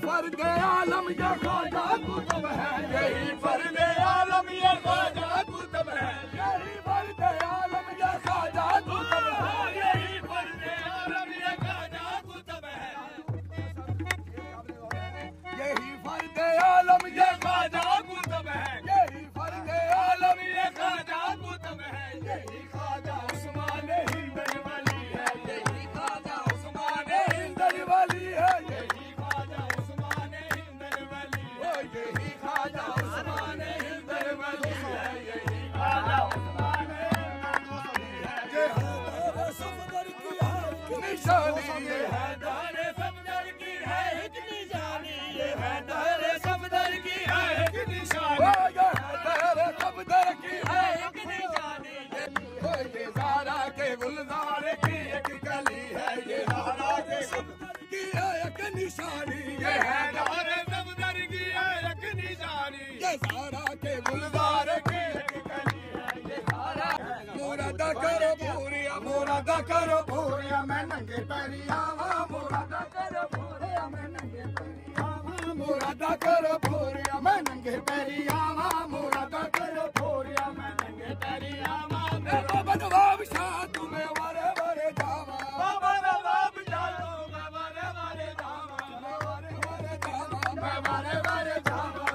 फर्द आलम ये ख्वाजा कुतुब है, यही फर्द आलम ये ख्वाजा कुतुब है, यही फर्द आलम ये ख्वाजा कुतुब है, यही फर्द आलम ये ख्वाजा कुतुब है, यही फर्द आलम ये ख्वाजा कुतुब है, यही फर्द आलम ये ख्वाजा कुतुब है, यही ख्वाजा उस्मान हिंदल वली है, यही ख्वाजा उस्मान हिंदल वली है, यही ख्वाजा उस्मान हिंदल वली है, यही ख्वाजा उस्मान हिंदल वली है, यही ख्वाजा उस्मान सफदर की है निशानी, ये है दारे सफदर की है एक निशानी, ये है दारे सफदर की है एक निशानी, ये है दारे सफदर की है एक निशानी, ये ज़ारा के गुलजार की एक कली है, ये ज़ारा के सफदर की है एक निशानी, ये है दारे सफदर की है एक निशानी, ये ज़ारा के गुलजार की एक कली है, ये ज़ारा मुरादा करो पूरिया, मुरादा करो पूरिया, मैं नंगे पैरी आवा, मुरादा करो पूरिया, मैं नंगे पैरी आवा, मुरादा करो पूरिया, मैं नंगे पैरी आवा, मुरादा करो पूरिया, मैं नंगे पैरी आवा, मेरा बनवाब शाह तुम्हें वारे वारे जावा, बाबा नवाब शाह तुम्हें वारे वारे जावा, मैं वारे वारे जावा, मैं वारे वारे जावा,